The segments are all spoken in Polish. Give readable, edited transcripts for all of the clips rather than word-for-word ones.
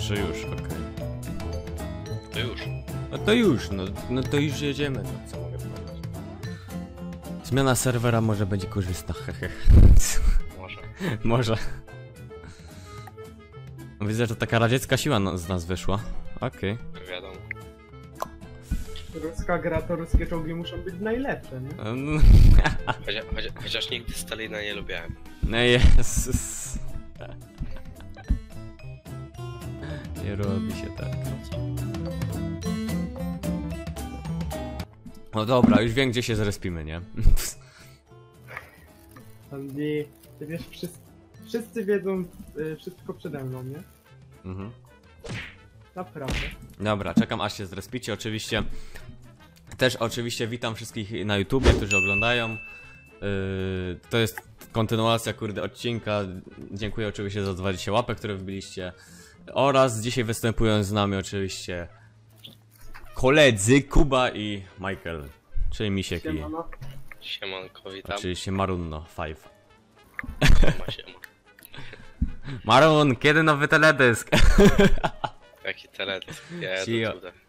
że już, okej. To już. No to już, no to już jedziemy, no co mogę powiedzieć. Zmiana serwera może będzie korzystna, hehe. Może. Może. Widzę, że taka radziecka siła z nas wyszła. Okej. Wiadomo. Ruska gra, to ruskie czołgi muszą być najlepsze, nie? Chociaż nigdy Stalina nie lubiałem. No Jezus. Nie robi się tak. No dobra, już wiem, gdzie się zrespimy, nie? Nie, ty wiesz, wszyscy wiedzą wszystko przede mną, nie? Mhm. Naprawdę. Dobra, czekam aż się zrespicie, oczywiście. Też oczywiście witam wszystkich na YouTubie, którzy oglądają. To jest kontynuacja, kurde, odcinka. Dziękuję oczywiście za 20 łapek, które wbiliście. Oraz dzisiaj występują z nami oczywiście koledzy Kuba i Michael, czyli Misiek i Siemano. Siemanko, witam. oczywiście Marunno 5. Siema. Marun, kiedy nowy teledysk? Jaki teledysk? Ja Cio. jadę tutaj.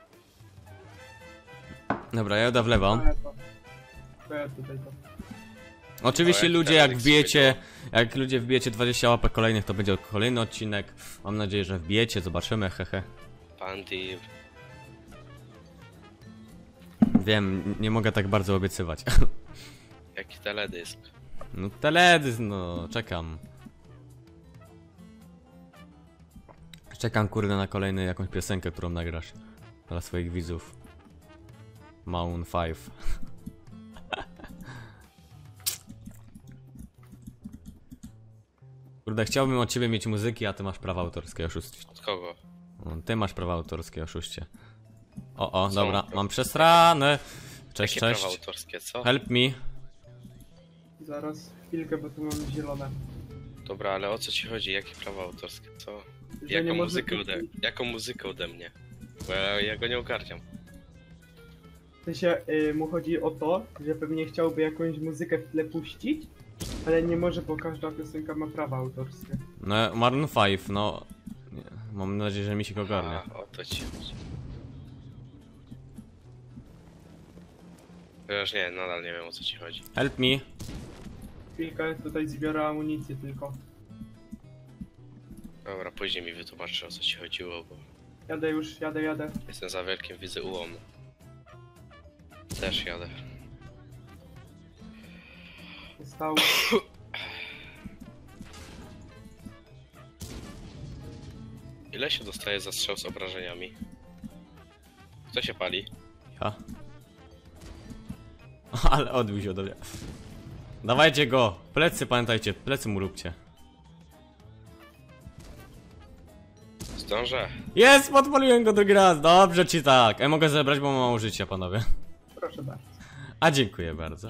Dobra, ja jadę w lewo. To ja tutaj to. Oczywiście O, jak ludzie, jak teledysk wbijecie, jak ludzie wbijecie 20 łapek kolejnych, to będzie kolejny odcinek. Mam nadzieję, że wbijecie, zobaczymy, hehe. Pandy. Wiem, nie mogę tak bardzo obiecywać. Jaki teledysk? No teledysk, no, czekam. Czekam, kurde, na kolejny jakąś piosenkę, którą nagrasz dla swoich widzów. Maun 5. Kurde, chciałbym od ciebie mieć muzyki, a ty masz prawa autorskie, oszustwie. Od kogo? Ty masz prawa autorskie, oszuście. O, Co? dobra, mam przesrane. Cześć, Jakie prawa cześć. autorskie, co? Help me. Zaraz, chwilkę, bo tu mam zielone. Dobra, ale o co ci chodzi? Jakie prawa autorskie, co? Że nie może Jaką muzykę ode mnie? Bo ja go nie ogarniam. W sensie mu chodzi o to, że pewnie chciałby jakąś muzykę w tle puścić, ale nie może, bo każda piosenka ma prawa autorskie. No, Maroon 5, no. Nie, mam nadzieję, że mi się go ogarnia. A, o to ci chodzi. Chociaż nie, nadal nie wiem o co ci chodzi. Help me. Chwilkę, tutaj zbiorę amunicję tylko. Dobra, później mi wytłumaczysz o co ci chodziło, bo Jadę już, jadę. jestem za wielkim wizyułą. Też jadę. Został. Ile się dostaje za strzał z obrażeniami? Kto się pali? Ja. Ale odbił się ode mnie. Dawajcie go. Plecy, pamiętajcie, plecy mu róbcie. Zdążę. Jest, podpaliłem go drugi raz. Dobrze ci tak. Ja mogę zebrać, bo mam mało życia, panowie. Proszę bardzo. A dziękuję bardzo.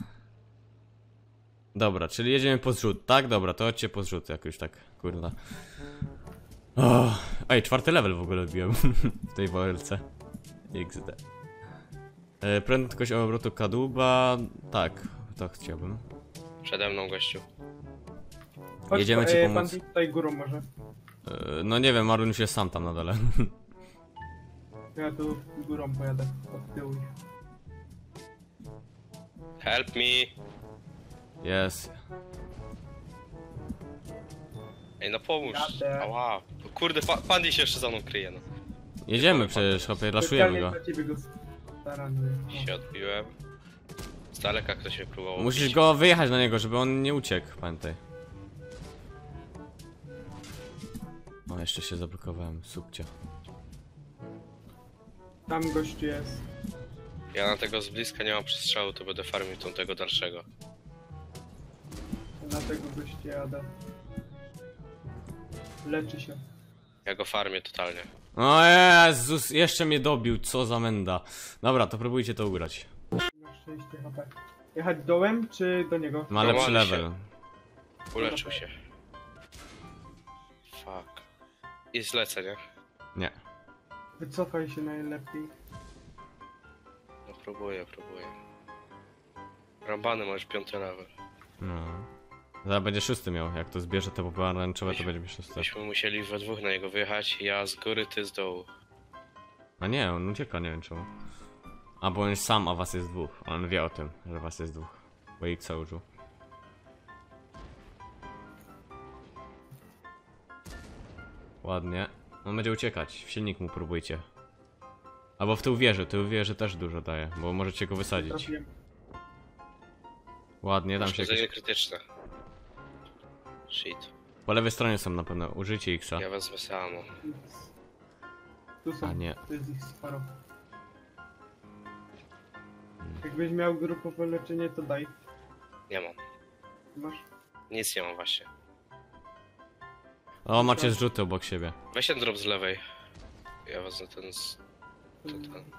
Dobra, czyli jedziemy po zrzut, tak? Dobra, to chodźcie po zrzut jakoś tak, kurwa. Oh. Ej, 4. level w ogóle wbiłem w tej walce. XD. Prędkość obrotu kadłuba. Tak, to chciałbym. Przede mną gościu. Chodź, Jedziemy ci pomóc. Pan tutaj górą może. No nie wiem, Marun już jest sam tam na dole. Ja tu górą pojadę, od tyłu. Help me! Jest. Ej, no pomóż! Jadę. Ała! No kurde, Pandy się jeszcze za mną kryje, no. Jedziemy przecież, hopie, raszujemy go. Specjalnie dla ciebie go starany. Się odbiłem. Z daleka ktoś mnie próbował Musisz bić. go wyjechać na niego, żeby on nie uciekł, pamiętaj. O, jeszcze się zablokowałem, subcio. Tam gościu jest. Ja na tego z bliska nie mam przestrzału, to będę farmił tego dalszego. Dlatego gościu jadę. Leczy się. Ja go farmię totalnie. O Jezus, jeszcze mnie dobił, co za menda. Dobra, to próbujcie to ugrać. Na szczęście HP. Jechać dołem czy do niego? Ma lepszy Normalnie level. Uleczył się. Fuck. I zlecę, nie? Nie. Wycofaj się najlepiej. No próbuję. Rambany masz 5. level. No. Zaraz będzie 6 miał, jak to zbierze te pomarańczowe, to będzie 6. Myśmy musieli we dwóch na niego wyjechać, ja z góry, ty z dołu. A nie, on ucieka, nie wiem czemu. A bo on jest sam, a was jest dwóch. On wie o tym, że was jest dwóch. Bo X użył. Ładnie. On będzie uciekać, w silnik mu próbujcie. Albo w tył wieży też dużo daje, bo możecie go wysadzić. Trafiłem. Ładnie, tam się Uszkodzenie jakieś... krytyczne. Shit. Po lewej stronie są na pewno, użyjcie X-a. Ja wezmę samo. Tu są, A nie. to jest ich sporo. Jakbyś miał grupowe leczenie, to daj. Nie mam. Masz? Nic nie mam właśnie. O, macie zrzuty obok siebie. Weź ten drop z lewej. Ja wezmę ten z... ten.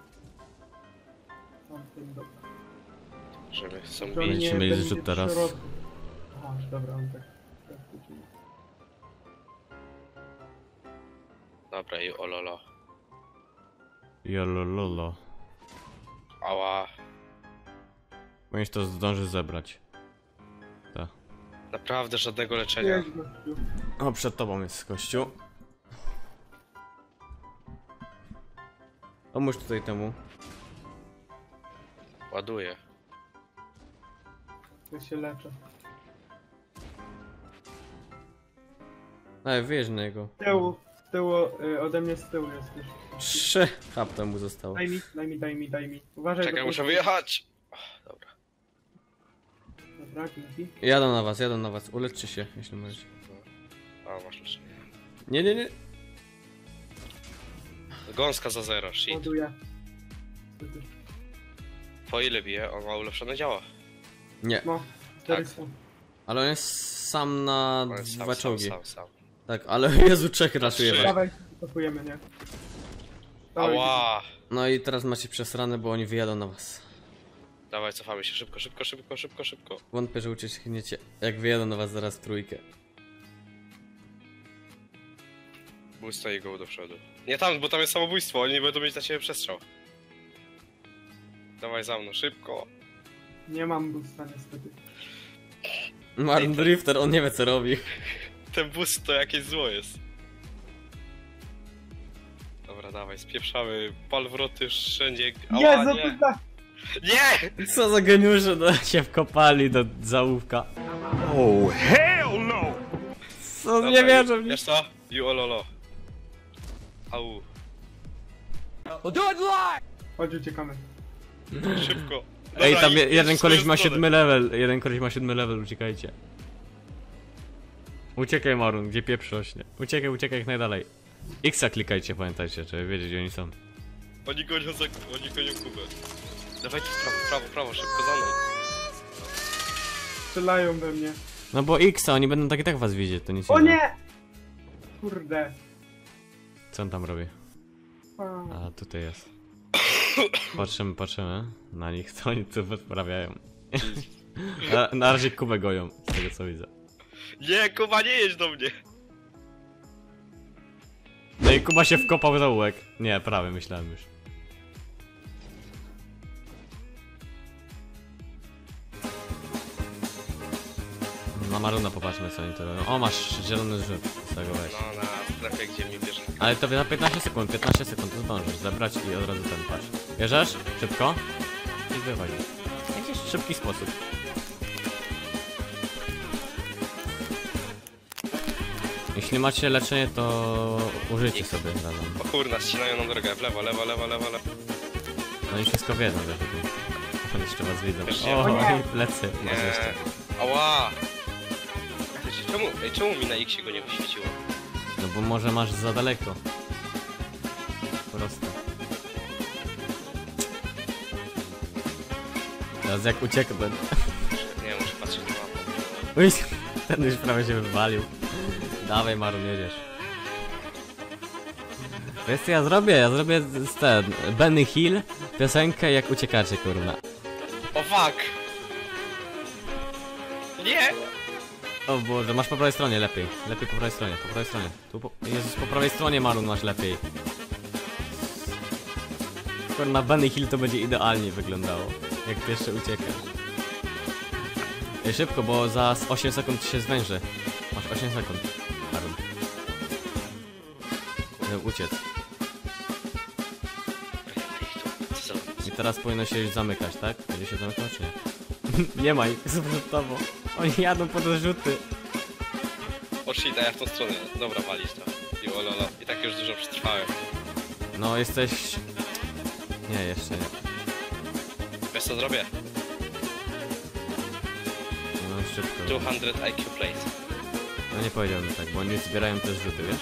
Tamten, dobra. Żeby są To bić. Będziecie nie mieli będzie zrzut w teraz. środku. Aha, dobra, on tak. uczyni. Dobra i ololo. Jolololo. Ała. Powinieneś to zdąży zebrać. Naprawdę żadnego leczenia. Jedź, gościu. O, przed tobą jest gościu. Pomóż tutaj temu. Ładuję. Ja się leczę. Ej, wyjedź na niego. Z tyłu, ode mnie z tyłu jesteś. 3 hapta mu zostało. Daj mi. Uważaj. Czekaj, do- muszę wyjechać! Dobra. Dobra, dzięki. Jadą na was. Uleczcie się, jeśli możecie. A, masz leczenie. Nie. Gąska za 0, shit. Ładuję. Niestety. Po ile bije? On ma ulepszone działa. Nie, No, 400. ale on jest sam na On jest dwa czołgi. sam. Tak, ale Jezu, 3 raszuje Trzy. was. Dawaj, topujemy, nie? Dawaj. Ała! No i teraz macie przesrane, bo oni wyjadą na was. Dawaj, cofamy się szybko. Wątpię, że uciekniecie, jak wyjadą na was zaraz w trójkę. Boosta i go do przodu. Nie tam, bo tam jest samobójstwo, oni będą mieć na ciebie przestrzał. Dawaj za mną, szybko. Nie mam boosta niestety. Martin Drifter, on nie wie co robi. Ten boost to jakieś zło jest. Dobra, dawaj, spieprzamy. Pal wroty wszędzie. Ała, Jezu, nie! tak! Nie! Co za geniusze, no, się wkopali do załówka. Oh, hell no! Co, Dobra, nie wierzę w nich. Wiesz co? You ololo. Au. Chodź, uciekamy. Szybko. Ej, Dobra, tam idź jeden w koleś swoją ma stronę. 7 level, uciekajcie. Uciekaj Marun, gdzie pieprz rośnie. Uciekaj jak najdalej. X-a klikajcie, pamiętajcie, żeby wiedzieć gdzie oni są. Oni gonią Kubę. Dawajcie w prawo, szybko za mną. Strzelają we mnie. No bo X-a, oni będą tak i tak was widzieć, to nic O nie da. nie! Kurde. Co on tam robi? A, tutaj jest. Patrzymy na nich, co oni tu wyprawiają. Na razie Kubę goją, z tego co widzę. Nie, Kuba, nie jedź do mnie. No i Kuba się wkopał w zaułek. Nie, prawie myślałem już. Na Maruna popatrzmy co oni to robią. O, masz zielony zrzut, z tego weź. No, na strefie, gdzie mi bierze. Ale to na 15 sekund to zdążysz zebrać i od razu ten patrz. Bierzesz? Szybko? I wychodzi. Jakiś szybki sposób. Jeśli macie leczenie, to użyjcie sobie razem. O kurna, ścinają nam drogę. W lewo. No i wszystko wiedzą, że tutaj. Oni jeszcze was widzą. Jeszcze O, nie. i plecy. Masz jeszcze. Ała! Czemu mi na X go nie wyświeciło? No bo może masz za daleko. Po prostu. Teraz jak uciekł ten. Nie, muszę patrzeć na mapę. Uj, ten już prawie się wywalił. Dawaj Marun, jedziesz. Wiesz co ja zrobię z ten Benny Hill piosenkę jak uciekacie kurna. O fuck! Nie! O Boże, masz po prawej stronie lepiej. Lepiej po prawej stronie. Jezus, po prawej stronie Marun masz lepiej. Kurna, Benny Hill to będzie idealnie wyglądało. Jak ty jeszcze uciekasz. Ej, szybko, bo za 8 sekund ci się zwęży. Masz 8 sekund. Marun. Uciec. Co za... I teraz powinno się już zamykać, tak? Będzie się zamykał, czy nie? Nie ma ich, są przed tobą. Oni jadą po dorzuty. O shit, a ja w tą stronę. Dobra, walić to. I ololo. I tak już dużo przetrwałem. No, jesteś... Nie, jeszcze nie. Wiesz co zrobię? No, szybko. 200 IQ plays. No nie powiedziałbym tak, bo oni zbierają też rzuty, wiesz?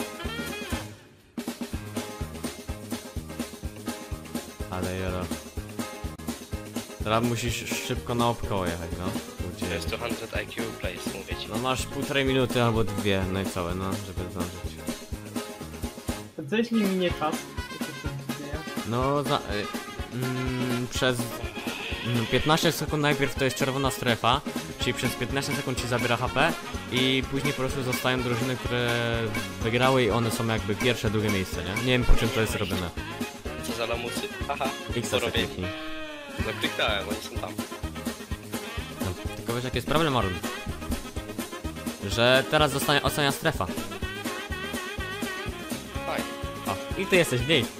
Ale jara. Teraz musisz szybko naokoło jechać, no. Tu To gdzie jest 200 IQ plays, mówię ci. No masz 1,5 minuty albo 2, no i całe, no, żeby zdążyć. To co jeśli minie czas? To co się dzieje? No, przez 15 sekund najpierw to jest czerwona strefa, czyli przez 15 sekund ci zabiera HP i później po prostu zostają drużyny, które wygrały i one są jakby pierwsze, drugie miejsce, nie? Nie wiem po czym to jest robione. Co za lamusy. Haha, X co robię? kliknij. No kliknąłem, oni są tam. No, tylko wiesz jaki jest problem, Marun? Że teraz zostanie ocenia strefa. Fajnie. O, i ty jesteś w niej.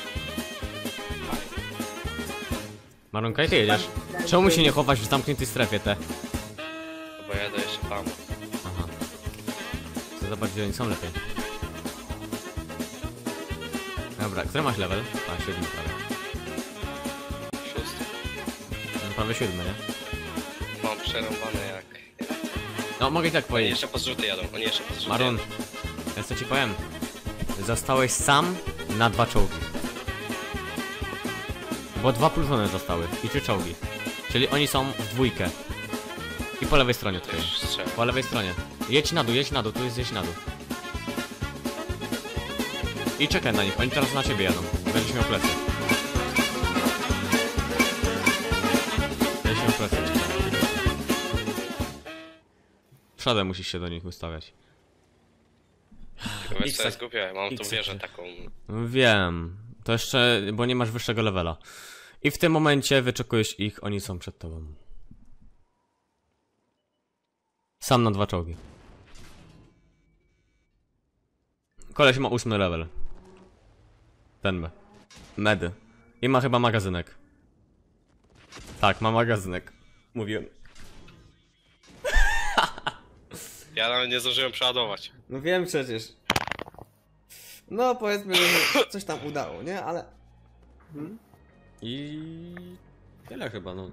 Marunka, i ty jedziesz. Czemu się nie chowasz w zamkniętej strefie te? Bo ja jadę jeszcze tam. Aha. Chcę zobaczyć, gdzie oni są lepiej. Dobra, który masz level? A, 7 prawie. 6. No, prawie 7, nie? Mam przerąbane jak... No, mogę i tak Oni powiedzieć. jeszcze po zrzuty jadą, oni jeszcze po zrzuty Marun, jadą. ja co ci powiem? Zostałeś sam na 2 czołgi. Bo 2 pluszone zostały i 3 czołgi. Czyli oni są w dwójkę. I po lewej stronie To tutaj. już strzela. Po lewej stronie. Jedź na dół, tu jest zjeść na dół. I czekaj na nich, oni teraz na ciebie jadą. Będziesz miał plecy. Będziesz miał plecy. Przodem musisz się do nich ustawiać. Tylko wiesz co X-a- jest głupie, mam tu X-a- wieżę taką... Wiem. To jeszcze, bo nie masz wyższego levela. I w tym momencie wyczekujesz ich, oni są przed tobą. Sam na 2 czołgi. Koleś ma 8 level. Ten Medy. I ma chyba magazynek. Tak, ma magazynek. Mówiłem. Ja nawet nie zdążyłem przeładować. No wiem przecież. No powiedzmy, że coś tam udało, nie? Ale... Mhm. I... tyle chyba, no.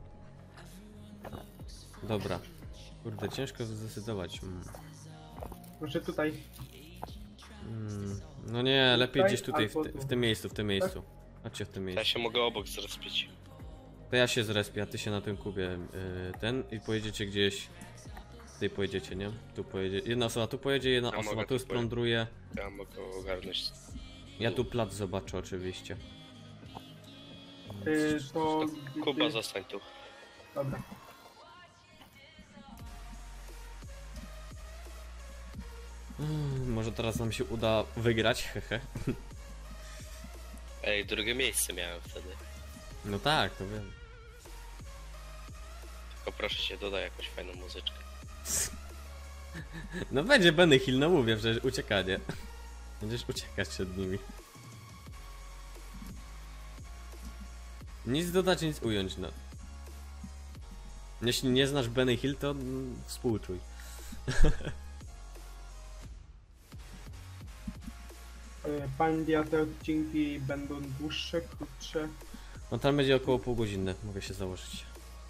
Dobra. Kurde, ciężko zdecydować. Może tutaj. No nie, lepiej Tutaj gdzieś tutaj, albo tu. w tym miejscu. Chodźcie w tym Ja miejscu. się mogę obok zrespić. To ja się zrespię, a ty się na tym kubie ten i pojedziecie gdzieś... Tutaj pojedziecie, nie? Tu pojedzie... Jedna osoba tu pojedzie, jedna Ja osoba mogę tu tu splądruje. Ja mogę ogarnąć. Ja tu plac zobaczę oczywiście. To... Kuba, zostań tu. Dobra. Może teraz nam się uda wygrać, hehe. Ej, drugie miejsce miałem wtedy. No tak, to wiem. Tylko proszę cię, dodaj jakąś fajną muzyczkę. No będzie Benny Hill, no mówię, że uciekanie. Będziesz uciekać przed nimi. Nic dodać, nic ująć, no. Jeśli nie znasz Benny Hill, to współczuj. Pandia, te odcinki będą dłuższe, krótsze. No tam będzie około półgodzinne, mogę się założyć.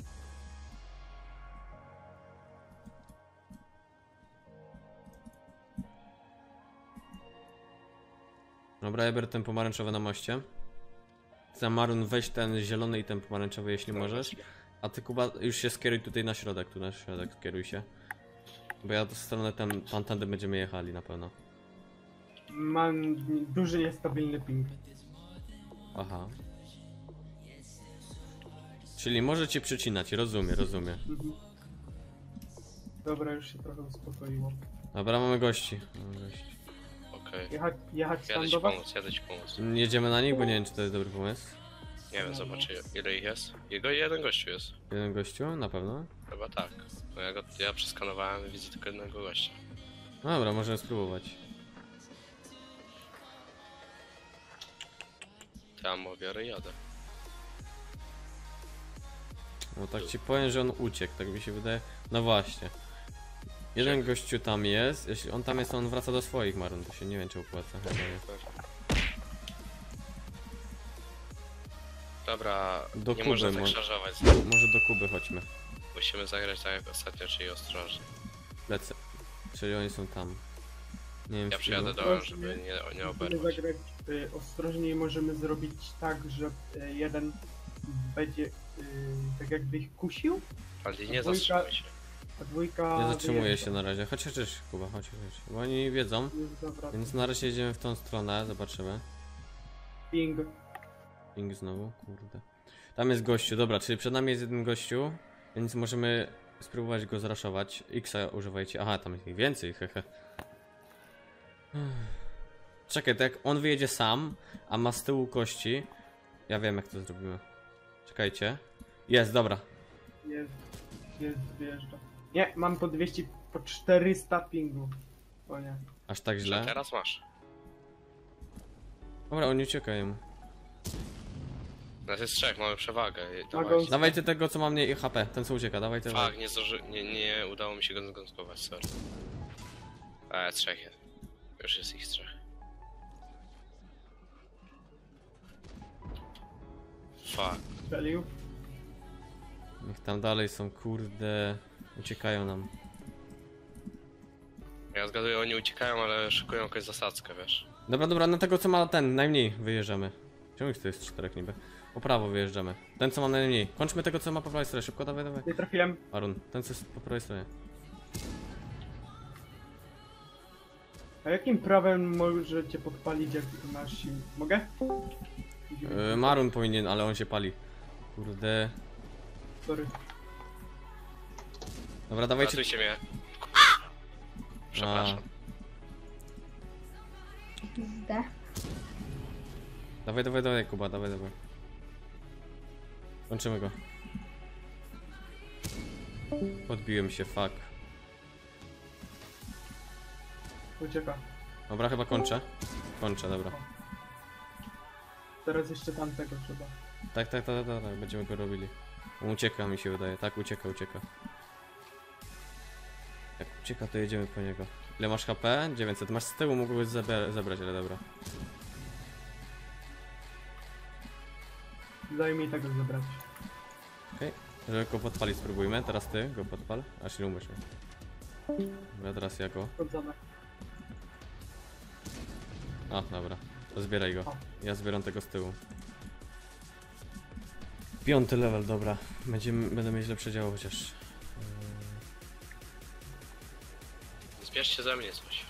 Dobra, ja biorę ten pomarańczowy na moście. Za Marun weź ten zielony i ten pomarańczowy, jeśli możesz. A ty, Kuba, już się skieruj tutaj na środek, tu na środek skieruj się. Bo ja w stronę tamtędy będziemy jechali na pewno. Mam duży niestabilny ping. Aha. Czyli może cię przycinać, rozumiem. Mhm. Dobra, już się trochę uspokoiło. Dobra, mamy gości. Okej. Jechać Jadę tam ci do was? pomóc, jadę ci pomóc. Jedziemy na nich, bo nie wiem, czy to jest dobry pomysł. Nie wiem, zobaczę ile ich jest. Jego jeden gościu jest. Jeden gościu, na pewno. Chyba tak. Bo ja przeskanowałem i widzę tylko jednego gościa. No dobra, możemy spróbować. Tam biorę i jadę. No tak ci powiem, że on uciekł, tak mi się wydaje. No właśnie. Jeden gościu tam jest, jeśli on tam jest, to on wraca do swoich Marun, to się nie wiem czy opłaca. Chyba nie. Dobra, Do nie Kuby można tak może. szarżować. Może do Kuby chodźmy. Musimy zagrać tak jak ostatnio, czyli ostrożnie. Lecę. Czyli oni są tam. Nie wiem Ja w przyjadę ilu. do żeby nie Musimy oberwać. zagrać ostrożniej, możemy zrobić tak, że jeden będzie tak jakby ich kusił, Ale nie Dwójka- zastrzymuj się. a dwójka... Nie zatrzymuję wyjeżdża. się na razie. Chodź Kuba, chodź. Bo oni wiedzą. Jest Dobra, Więc na razie jedziemy w tą stronę, zobaczymy. ping. Ping znowu, kurde. Tam jest gościu, dobra, czyli przed nami jest jeden gościu, więc możemy spróbować go zraszować. X-a używajcie. Aha, tam jest ich więcej, hehe. Czekaj, tak jak on wyjedzie sam, a ma z tyłu kości. Ja wiem jak to zrobimy. Czekajcie. Jest, dobra. Jest, wyjeżdża. Nie, mam po 200, po 400 pingu. O nie. Aż tak Że źle. teraz masz. Dobra, oni uciekają. Nas jest trzech, mamy przewagę. Mogą- Dawajcie. Dawajcie tego co ma mniej HP, ten co ucieka, dawajcie. Fak, nie udało mi się go zgąskować, sorry. Trzech jest. Już jest ich trzech. Fuck. Strzelił. Niech tam dalej są, kurde. Uciekają nam. Ja zgaduję, oni uciekają, ale szykują jakąś zasadzkę, wiesz. Dobra, na tego co ma ten, najmniej wyjeżdżamy. Czemu ich to jest czterech niby? Po prawo wyjeżdżamy. Ten co ma najmniej. Kończmy tego co ma po prawej stronie, szybko, dawaj. Nie trafiłem. Arun, ten co jest po prawej stronie. A jakim prawem możecie podpalić jak masz sił? Mogę? Marun powinien, ale on się pali. Kurde. Sorry. Dobra, dawajcie. Ratujcie mnie. Przepraszam. Zde. Dawaj, Kuba, dawaj. Kończymy go. Podbiłem się, fuck. Ucieka. Dobra, chyba kończę. Kończę, dobra. Teraz jeszcze tamtego trzeba. Tak, będziemy go robili. On ucieka mi się wydaje, tak, ucieka. Jak ucieka to jedziemy po niego. Ile masz HP? 900. Masz z tyłu, mógłbyś zebrać, ale dobra. Daj mi tego zebrać. Okej, żeby go podpalić spróbujmy. Teraz ty go podpal, aż nie umyśl. Dobra, teraz ja go. Chodzone. A, dobra. To zbieraj go. Ja zbieram tego z tyłu. 5. level, dobra. Będę mieć lepsze działo chociaż. Zbierzcie ze mnie coś.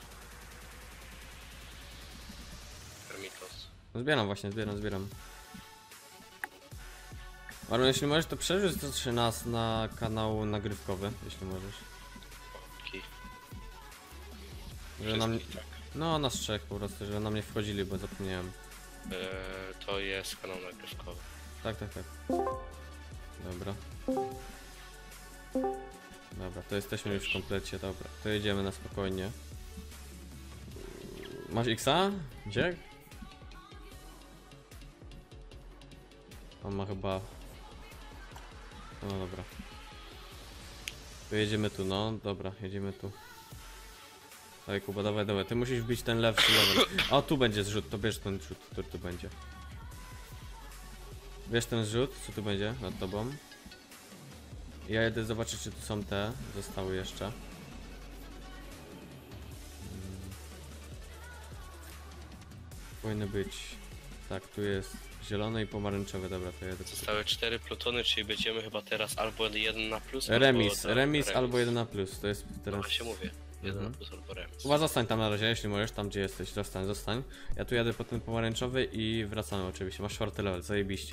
Hermitos. No zbieram właśnie, zbieram. Marlon, jeśli możesz, to przerzuć nas na kanał nagrywkowy, jeśli możesz. Ki. Żeby nam... Wszystkich, tak. No, nas trzech po prostu, żeby nam nie wchodzili, bo zapomniałem. To jest kanał nagrywkowy. Tak. Dobra. Dobra, to jesteśmy już w komplecie, dobra. To jedziemy na spokojnie. Masz X-a? Gdzie? On ma chyba... No dobra. To jedziemy tu, no. Dobra, jedziemy tu. Dawaj Kuba, dawaj. Ty musisz wbić ten lepszy level. O, tu będzie zrzut, to bierz ten zrzut, który tu będzie. Bierz ten zrzut, co tu będzie nad tobą. Ja jedę zobaczyć, czy tu są te, zostały jeszcze. Powinny być. Tak, tu jest zielone i pomarańczowe, dobra, to jedę. Zostały 4 plutony, czyli będziemy chyba teraz albo 1 na plus, Remis albo albo 1 na plus, to jest No teraz... właśnie mówię. 1 na Mhm. plus albo remis. Chyba zostań tam na razie, jeśli możesz, tam gdzie jesteś, zostań. Ja tu jadę po ten pomarańczowy i wracamy oczywiście, masz 4. level, zajebiście.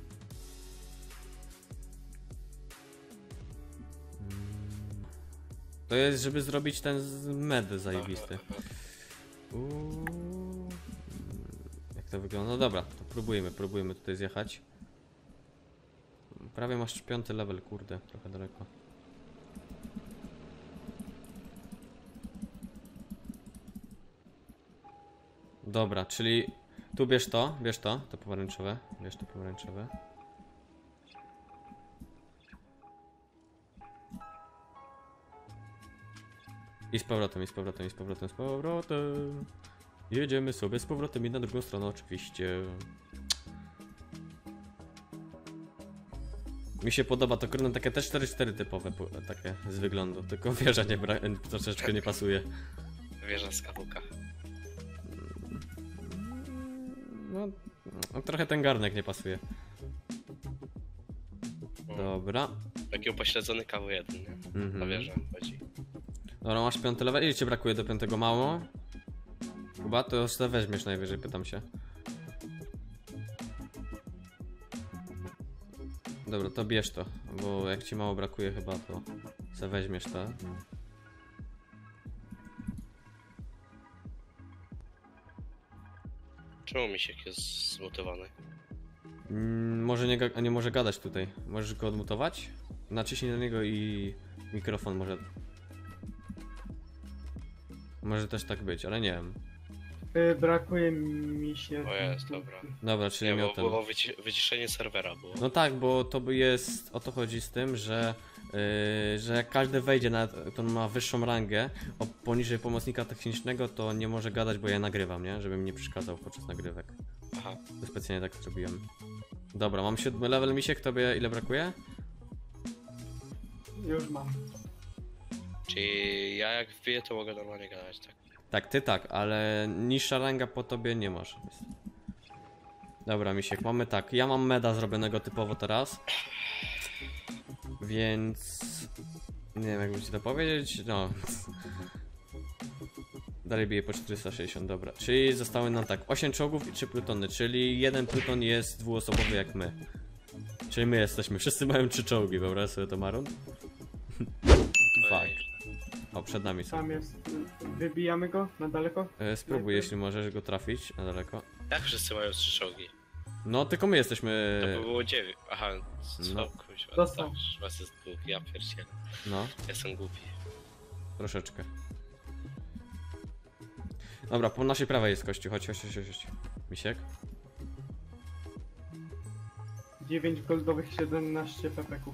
To jest, żeby zrobić ten med zajebisty. Jak to wygląda? No dobra, to próbujmy tutaj zjechać. Prawie masz 5. level, kurde, trochę daleko. Dobra, czyli tu bierz to pomarańczowe, bierz to pomarańczowe. I z powrotem, i z powrotem, i z powrotem, z powrotem. Jedziemy sobie z powrotem i na drugą stronę oczywiście. Mi się podoba, to kurde takie też 4-4 typowe, takie z wyglądu, tylko wieża troszeczkę nie pasuje. Wieża z kapuka. No, trochę ten garnek nie pasuje. Dobra. Taki upośledzony KW1, nie? Na wieżę chodzi. Dobra, masz 5 level. Ile ci brakuje do 5 mało? Chyba to już se weźmiesz najwyżej, pytam się. Dobra, to bierz to, bo jak ci mało brakuje chyba, to se weźmiesz to. Czemu Misiek jest zmutowany? Może nie może gadać tutaj. Możesz go odmutować? Naciśnij na niego i mikrofon może. Może też tak być, ale nie wiem. Brakuje mi się... O jest, dobra. Dobra, czyli Nie, miał bo ten. było wyciszenie serwera było. No tak, bo to by jest, o to chodzi z tym, że jak każdy wejdzie na to ma wyższą rangę, poniżej pomocnika technicznego, to nie może gadać, bo ja nagrywam, nie? Żebym nie przeszkadzał podczas nagrywek. Aha. To specjalnie tak zrobiłem. Dobra, mam 7 level misiek, tobie ile brakuje? Już mam. Czyli ja jak wbiję, to mogę normalnie gadać, tak? Tak, ty tak, ale niższa ranga po tobie nie masz. Dobra, misiek, mamy tak. Ja mam meda zrobionego typowo teraz. Więc... nie wiem, jakby ci to powiedzieć, no... Dalej bije po 460, dobra. Czyli zostały nam tak 8 czołgów i 3 plutony, czyli jeden pluton jest dwuosobowy jak my. Czyli my jesteśmy, wszyscy mają 3 czołgi, wyobraź sobie to, Maron? Fuck. O, przed nami są. Tam jest. Wybijamy go na daleko? Spróbuj, jeśli możesz go trafić na daleko. Jak wszyscy mają 3 czołgi? No, tylko my jesteśmy... To by było 9. Aha, co? No. Kuźwa, Dostał. tak, was jest dwóch, ja pierdzielę. No, Jestem głupi. troszeczkę. Dobra, po naszej prawej jest kościół, chodź. Misiek? 9 goldowych, 17 pepeków.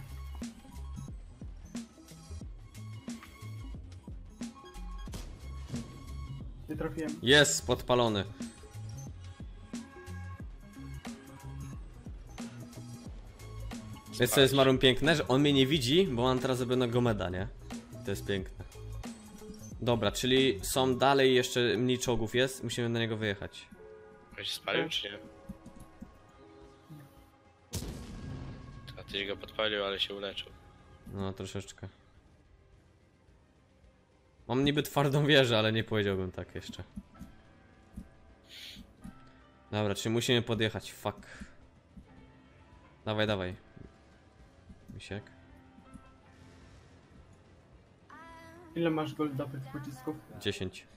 Nie trafiłem. Jest, podpalony. Wiesz co jest Marum piękne? Że on mnie nie widzi, bo mam teraz zrobionego meda, nie? To jest piękne. Dobra, czyli są dalej jeszcze mniej czołgów jest, musimy na niego wyjechać. On się spalił, czy nie? A tyś go podpalił, ale się uleczył. No, troszeczkę. Mam niby twardą wieżę, ale nie powiedziałbym tak jeszcze. Dobra, czyli musimy podjechać, fuck. Dawaj, dawaj. Misiek. Ile masz goldowych pocisków? 10.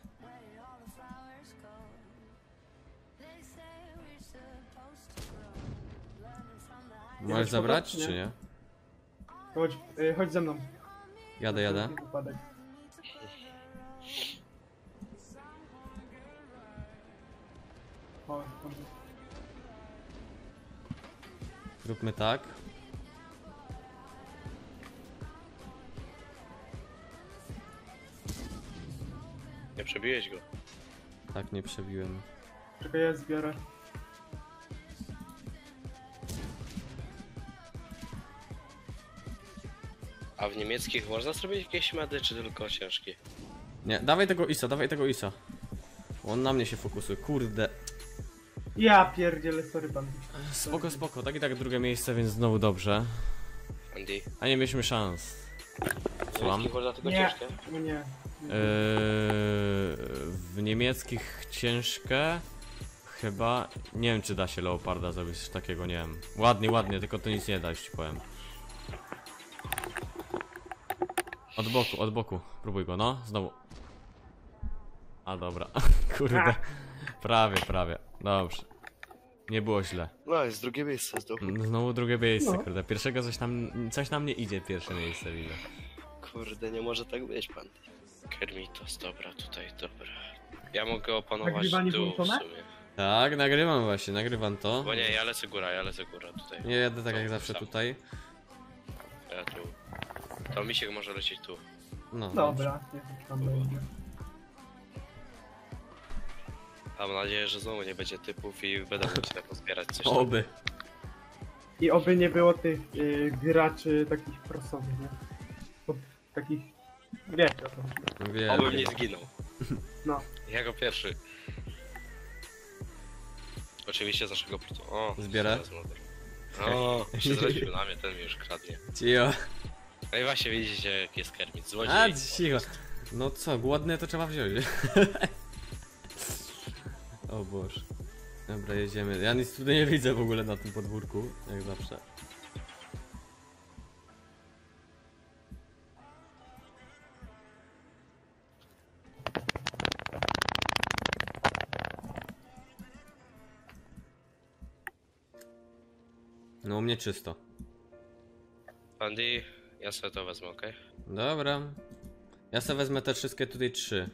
Możesz Jechać zabrać, po to, czy nie? Chodź, chodź ze mną. Jadę. Wypadek. O, tam. Róbmy tak. Nie przebiłeś go. Tak, nie przebiłem. Czekaj, ja zbiorę. A w niemieckich można zrobić jakieś medy, czy tylko ciężkie? Nie, dawaj tego Isa, dawaj tego Isa. On na mnie się fokusuje, kurde. Ja pierdzielę, sorry pan. Spoko, tak i tak drugie miejsce, więc znowu dobrze. Andy. A nie mieliśmy szans. Słucham? Niemieckich można tylko Nie, ciężkie? no nie. W niemieckich ciężkie chyba, nie wiem czy da się Leoparda zrobić coś takiego, nie wiem. Ładnie, tylko to nic nie da, już ci powiem. Od boku, próbuj go, no, znowu. A dobra, kurde, prawie, dobrze. Nie było źle. No, jest drugie miejsce znowu. Znowu drugie miejsce, No. kurde, pierwszego coś nam nie idzie, pierwsze miejsce, widzę. Kurde, nie może tak być, pan. Kermitos, dobra, tutaj, dobra. Ja mogę opanować Nagrywanie dół w włączone? sumie. Tak, nagrywam właśnie, nagrywam to. Bo nie, ja lecę góra tutaj. Nie jadę tak To jak zawsze sam. tutaj. Ja tu. To Misiek może lecieć tu. No. Dobra, nie tam będzie. Mam nadzieję, że znowu nie będzie typów i będę mógł się tak pozbierać coś. Oby. I oby nie było tych graczy takich prosowych, nie? Bo takich... Wiecie o tym. Wiem. Obym nie zginął. No. Ja go pierwszy. Oczywiście z naszego portu. O, Zbiera? zaraz mogę. O, się zrobił na mnie, ten mi już kradnie. Cio. No i właśnie widzicie, jak jest Kermit. Złodziej. A, cicho. No co, głodne to trzeba wziąć. O Boże. Dobra, jedziemy. Ja nic tutaj nie widzę w ogóle na tym podwórku, jak zawsze. No u mnie czysto. Andy, ja sobie to wezmę, okej? Dobra. Ja sobie wezmę te wszystkie tutaj 3.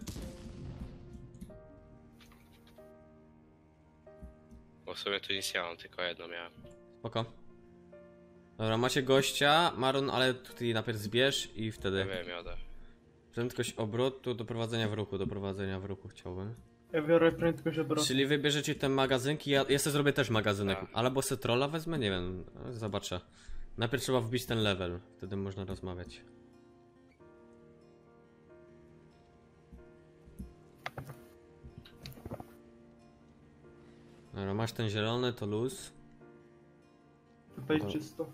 Bo w sumie tu nic nie mam, tylko jedno miałem. Spoko. Dobra, macie gościa, Maron, ale tutaj najpierw zbierz i Nie wtedy wiem, jadę. prędkość obrotu, doprowadzenia w ruchu chciałbym. Ja biorę prędkość obrotu. Czyli wybierzecie te magazynki, ja sobie zrobię też magazynek, Tak. albo se trolla wezmę, nie wiem, zobaczę. Najpierw trzeba wbić ten level, wtedy można rozmawiać. Dobra, masz ten zielony, to luz. Tutaj To- czysto.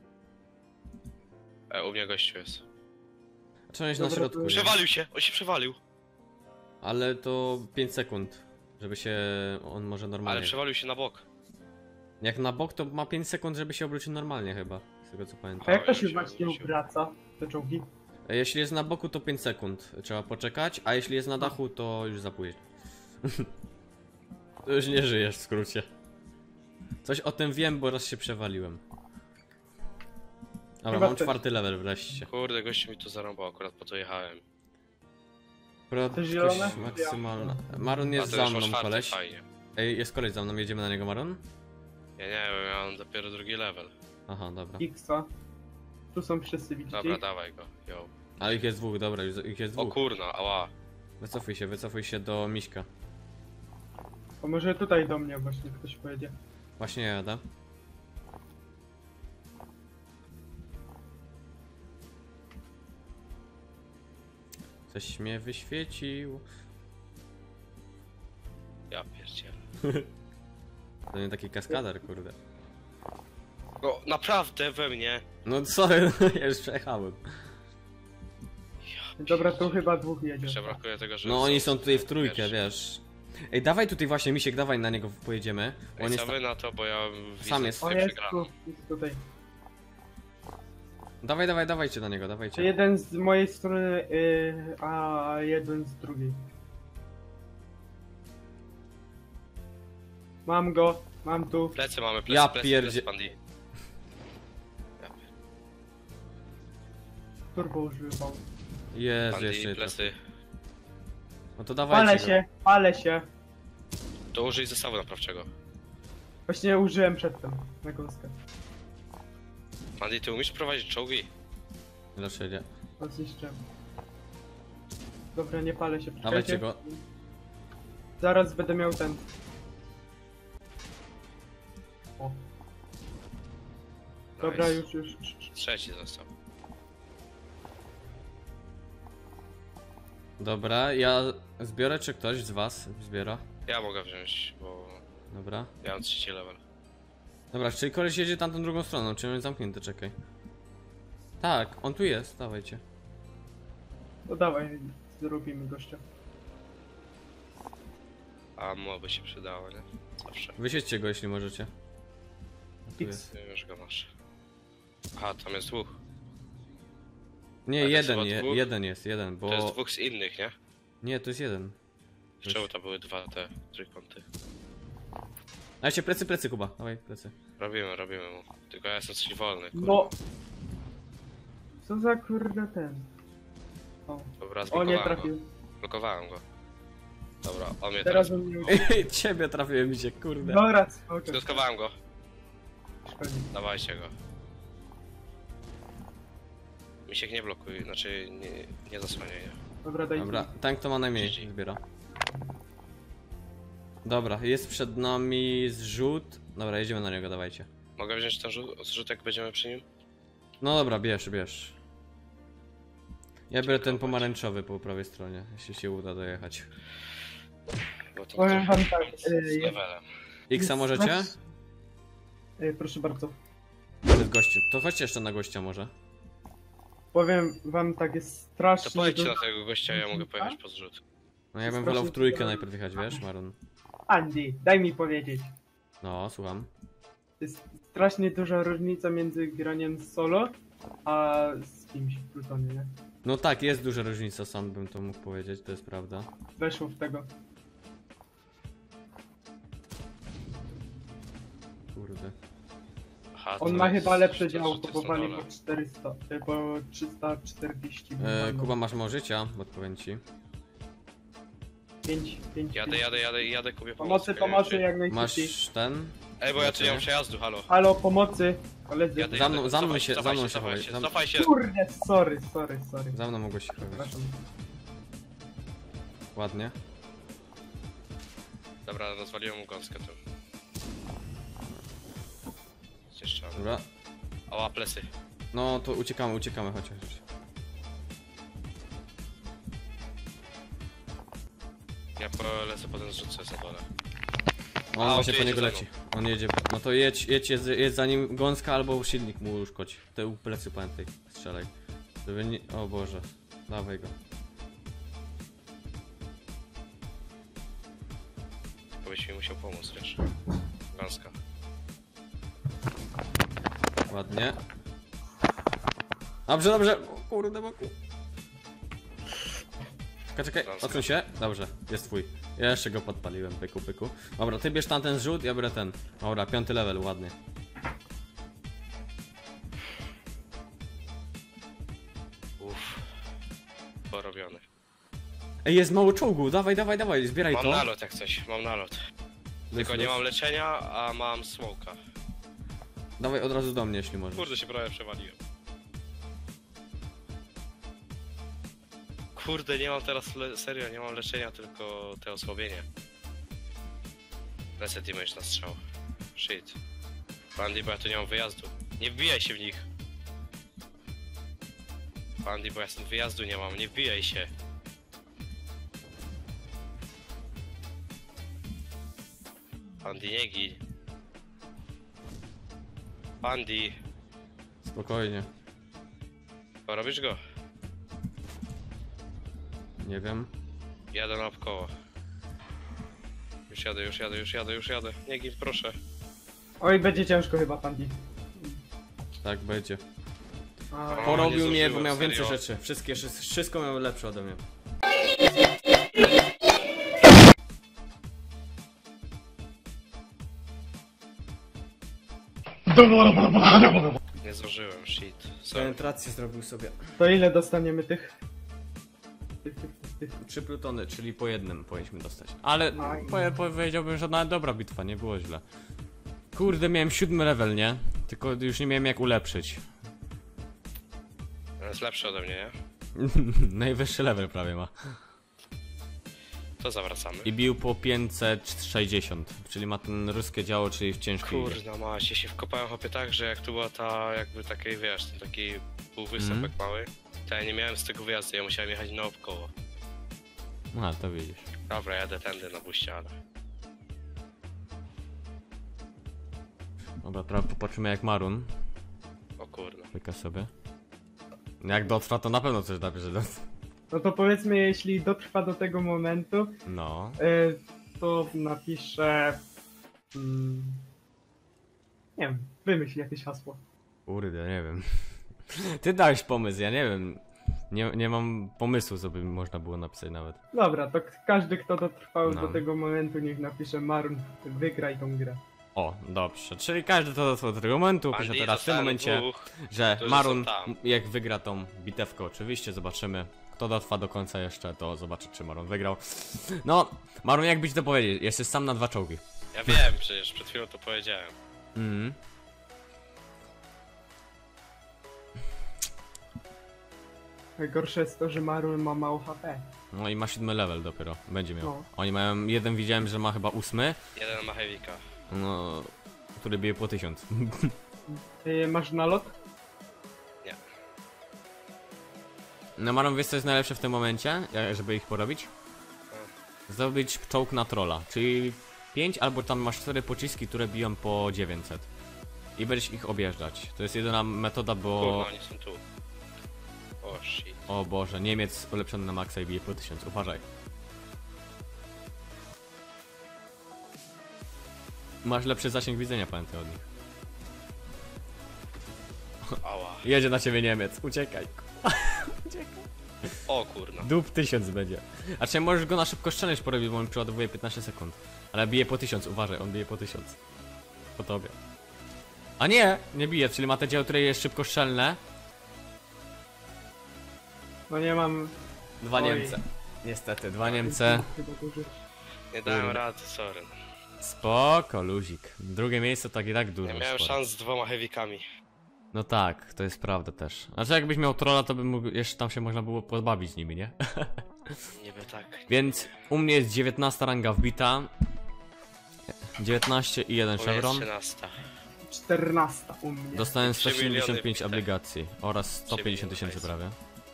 U mnie gościu jest. Trzeba mieć na Dobra, środku, to- nie? Przewalił się! On się przewalił! Ale to 5 sekund, żeby się on może Ale normalnie. przewalił się na bok. Jak na bok to ma 5 sekund, żeby się obrócił normalnie chyba, z tego co A pamiętam. jak to już się się właśnie wrócił. obraca, te czołgi? Jeśli jest na boku to 5 sekund, trzeba poczekać, a jeśli jest na dachu to już za późno. To już nie żyjesz w skrócie. Coś o tym wiem, bo raz się przewaliłem. Dobra, Chyba mam też. 4 level wreszcie. Kurde, gościu mi tu zarąbał, akurat po to jechałem. Prędkość zielone? maksymalna. Maron A jest to za już ma mną, czwarty, koleś. fajnie. Ej, jest koleś za mną, jedziemy na niego, Maron? Ja nie wiem, ja mam dopiero drugi level. Aha, dobra. Xa. Tu są wszyscy, widzicie? Dobra, ich? dawaj go, yo. Ale ich jest dwóch, dobra, ich jest O dwóch. kurna, ała. Wycofuj się do Miśka. To może tutaj do mnie właśnie ktoś pojedzie. Właśnie jadę. Coś mnie wyświecił. Ja pierdzielę. To nie taki kaskader, kurde. No, naprawdę we mnie. No sorry, ja już przejechałem. Dobra, tu chyba dwóch jedzie. Jeszcze brakuje tego, że... No oni są tutaj w trójkę, pierwszy. wiesz. Ej, dawaj tutaj właśnie, Misiek, dawaj na niego pojedziemy. Ej, On jest co wy na to, bo ja widzę Sam jest. On tutaj jest przegrałem. tu, jest tutaj. Dawajcie na niego, dawajcie. Jeden z mojej strony, a jeden z drugiej. Mam go, mam tu. Plecy mamy, plecy, Ja plecy, pierdzie- plecy, Bandy. Turbo używał. Jezu, jeszcze Bandy, jedno. plecy. No to dawajcie Palę go. się, palę się. To użyj zestawu naprawczego. Właśnie użyłem przedtem na gąskę. Bandy, ty umiesz prowadzić czołgi? Dlaczego nie? Zniszczyłem. Dobra, nie palę się. Dawajcie Czekajcie. go. Zaraz będę miał ten. O, dobra, Nice. już. Trzeci zestaw. Dobra, ja zbiorę, czy ktoś z was zbiera? Ja mogę wziąć, bo Dobra. ja mam trzeci level. Dobra, czyli koleś jedzie tamtą drugą stroną, czy on jest zamknięty, czekaj. Tak, on tu jest, dawajcie. No dawaj, zrobimy gościa. A by się przydało, nie? Zawsze. Wysiedźcie go, jeśli możecie. A tu X. jest. Już go masz. Aha, tam jest dwóch. Nie, Ale to jeden, chyba dwóch? jeden, bo... To jest dwóch z innych, nie? Nie, to jest jeden. Z czemu to były dwa te trójkąty? Dajcie plecy, Kuba, dawaj plecy. Robimy mu. Tylko ja jestem coś wolny, kurde. No! Co za kurde ten? O, Dobra, o nie zblokowałem go. trafił. Blokowałem go. Dobra, on mnie Teraz teraz... on mnie uciekł. Ciebie trafiłem mi się, kurde. Dobra, spoko. Zgąskowałem go. Szkodzi. Dawajcie go. Misiek nie blokuj, znaczy nie zasłaniaj. Dobra, daj Dobra, tank to ma najmniej, GG. zbiera. Dobra, jest przed nami zrzut. Dobra, jedziemy na niego, dawajcie. Mogę wziąć ten zrzut, jak będziemy przy nim? No dobra, bierz. Ja biorę ten pomarańczowy po prawej stronie, jeśli się uda dojechać. Bo to Powiem wam tak, z levelem. Xa możecie? Proszę bardzo. Jest gościu. To chodźcie jeszcze na gościa może. Powiem wam tak, jest To strasznie pojedźcie dużo... na tego gościa, ja mogę pojechać po zrzut. No ja bym wolał w trójkę najpierw jechać, wiesz, Marun? Andy, daj mi powiedzieć. No, słucham. Jest strasznie duża różnica między graniem solo, a z kimś w Plutonie, nie? No tak, jest duża różnica, sam bym to mógł powiedzieć, to jest prawda. Weszło w tego. Kurde. Aha, On to ma jest- chyba lepsze to działo, jest na kupowali dole. po 400, po 340. Kuba, masz mało życia? Odpowiem ci. 5. Jadę, kupię Pomocy jak najszybciej. Masz ten? Ej, bo ja tu nie mam przejazdu, halo. Halo, pomocy, koledzy. Jadę, Za mną cofaj się cofaj chowaj. się, cofaj się. Kurde, sorry. Za mną mogłeś się chować. Przepraszam. Ładnie. Dobra, rozwaliłem mu gąskę tu. Jeszcze raz. Dobra. Ała, plesy. No to uciekamy chociaż. Ja polecę potem zrzucę za dole. On A, właśnie tu po jedzie niego za leci. On jedzie. No to jedź za nim gąska albo silnik mu uszkodź. Te plecy pamiętaj. Strzelaj. Żeby nie... O Boże. Dawaj go. Bo byś mi musiał pomóc, wiesz. Gąska. Ładnie. Dobrze. O, kurde boku. Czekaj. Odsuń się. Dobrze. Jest twój. Ja jeszcze go podpaliłem. Pyku. Dobra, ty bierz tamten zrzut, ja biorę ten. Dobra, 5. level, ładnie. Uff. Porobiony. Ej, jest mało czołgu. Dawaj. Zbieraj Mam to. nalot jak coś, mam nalot. Tylko nie mam leczenia, a mam smoka. Dawaj od razu do mnie, jeśli możesz. Kurde, się prawie przewaliłem. Kurde, nie mam teraz, serio, nie mam leczenia, tylko te osłabienie. Lecę damage na strzał. Shit. Bandy, bo ja tu nie mam wyjazdu. Nie wbijaj się w nich. Bandy, bo ja stąd wyjazdu nie mam, nie wbijaj się. Bandy, nie gin. Bandy, Spokojnie. robisz go? Nie wiem. Jadę naokoło. Już jadę. Nie gin, proszę. Oj, będzie ciężko chyba, Pandy. Tak będzie. A, O, Porobił nie mnie, bo zdążyłem, miał więcej serio. rzeczy. Wszystko miał lepsze ode mnie. Nie zdążyłem, shit. Sorry. Penetrację zrobił sobie. to ile dostaniemy tych? 3 plutony, czyli po jednym powinniśmy dostać. Ale powiedziałbym, że nawet dobra bitwa, nie było źle. Kurde, miałem 7 level, nie? Tylko już nie miałem jak ulepszyć. Jest lepszy ode mnie, nie? Najwyższy level prawie ma. To zawracamy. I bił po 560, czyli ma ten ruskie działo, czyli w ciężkiej. Kurna mać, ja się wkopałem chłopie tak, że jak tu była ta jakby takiej, wiesz, ten taki półwysepek mały, to ja nie miałem z tego wyjazdu, ja musiałem jechać naokoło. A, to widzisz. Dobra, jadę tędy na buście, ale... Dobra, teraz popatrzymy jak Marun. O kurna. Pyka sobie. Jak dotrwa, to na pewno coś napisze. No to powiedzmy, jeśli dotrwa do tego momentu, No. to napiszę... nie wiem, wymyśl jakieś hasło. Kurde, nie wiem. Ty dałeś pomysł, ja nie wiem. Nie mam pomysłu, co by można było napisać nawet. Dobra, to każdy, kto dotrwał No. do tego momentu, niech napisze Marun, wygraj tą grę. O, dobrze. Czyli każdy to dotrwał do tego momentu, pisze Bandy, teraz w tym zostałem momencie, dwóch. że którzy Marun są tam. jak wygra tą bitewkę oczywiście, zobaczymy to dotrwa do końca jeszcze, to zobaczę, czy Maron wygrał. No, Maron, jakby ci to powiedzieć, jesteś sam na 2 czołgi. Ja wiem, przecież przed chwilą to powiedziałem. Mhm. Najgorsze jest to, że Marun ma mało HP. No i ma 7 level dopiero, będzie miał. No. Oni mają, jeden widziałem, że ma chyba 8, Jeden ma heavy'ka. no, który bije po 1000. Masz nalot? Nie. No Maron, wiesz co jest najlepsze w tym momencie, żeby ich porobić? Zrobić czołg na trolla, czyli 5 albo tam masz 4 pociski, które biją po 900. I będziesz ich objeżdżać. To jest jedyna metoda, bo... Kurwa, oni są tu. O shit. O Boże, Niemiec ulepszony na maksa i bije po 1000, uważaj. Masz lepszy zasięg widzenia, pamiętaj od nich. Ała. Jedzie na ciebie Niemiec, uciekaj. O kurna. Dup 1000 będzie. A czy możesz go na szybko strzelać porobić, bo on przeładowuje 15 sekund. Ale bije po 1000, uważaj, on bije po 1000. Po tobie. A nie, nie bije, czyli ma te dzieło, które jest szybko strzelne. No nie mam... 2 Oj. Niemce. Niestety, 2 Niemce. Chyba duży. Nie dałem Kurde. rady, sorry. Spoko, luzik. Drugie miejsce tak i tak dużo. Nie miałem sporo. szans z 2 heavy'kami. No tak, to jest prawda też. Znaczy jakbyś miał trolla, to by mógł, jeszcze tam się można było pozbawić z nimi, nie? Niby tak. Więc u mnie jest 19 ranga wbita. 19 i 1 Bo jest chevron. 13. 14 u mnie. Dostałem 3 miliony 175 wbite. obligacji oraz 150 miliony tysięcy hajsu. prawie.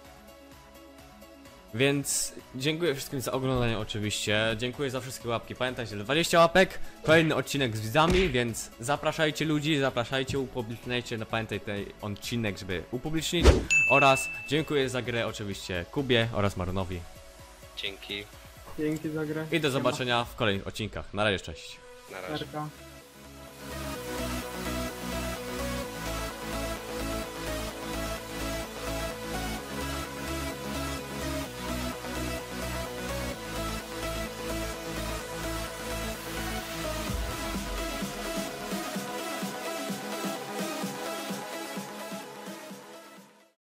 Więc dziękuję wszystkim za oglądanie oczywiście, dziękuję za wszystkie łapki, pamiętajcie, 20 łapek, kolejny odcinek z widzami, więc zapraszajcie ludzi, zapraszajcie, upubliczniajcie, no pamiętaj ten odcinek, żeby upublicznić oraz dziękuję za grę oczywiście Kubie oraz Maronowi Dzięki. Dzięki za grę. i do zobaczenia w kolejnych odcinkach, na razie, cześć. Na razie. Siema.